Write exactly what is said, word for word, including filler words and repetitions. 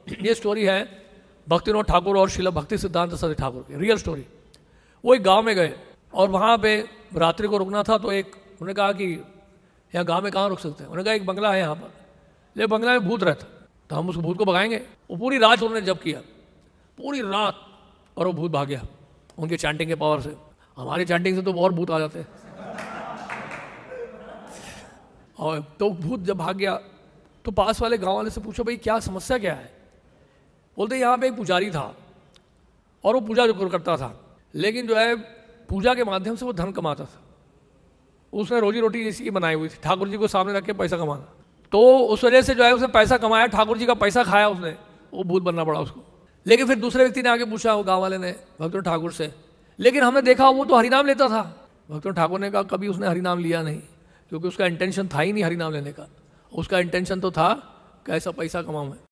ये स्टोरी है भक्तिविनोद ठाकुर और शिला भक्ति सिद्धांत सरस्वती ठाकुर की, रियल स्टोरी। वो एक गांव में गए और वहाँ पे रात्रि को रुकना था, तो एक उन्होंने कहा कि यहाँ गांव में कहाँ रुक सकते हैं। उन्होंने कहा एक बंगला है यहाँ पर, लेकिन बंगला में भूत रहता, तो हम उस भूत को भगाएंगे। वो पूरी रात उन्होंने जब किया, पूरी रात, और वो भूत भाग गया उनके चैंटिंग के पावर से। हमारी चैंटिंग से तो और भूत आ जाते हैं। और तो भूत जब भाग गया तो पास वाले गांव वाले से पूछो भाई क्या समस्या क्या है। बोलते यहाँ पे एक पुजारी था और वो पूजा जो करता था, लेकिन जो है पूजा के माध्यम से वो धन कमाता था। उसने रोजी रोटी इसी की बनाई हुई थी, ठाकुर जी को सामने रख के पैसा कमाना। तो उस वजह से जो है उसने पैसा कमाया, ठाकुर जी का पैसा खाया उसने, वो भूत बनना पड़ा उसको। लेकिन फिर दूसरे व्यक्ति ने आके पूछा, वो गाँव वाले ने भक्तिविनोद ठाकुर से, लेकिन हमने देखा वो तो हरिनाम लेता था। भक्तिविनोद ठाकुर ने कहा कभी उसने हरिनाम लिया नहीं, क्योंकि उसका इंटेंशन था ही नहीं हरिनाम लेने का। उसका इंटेंशन तो था कैसा पैसा कमाऊं मैं।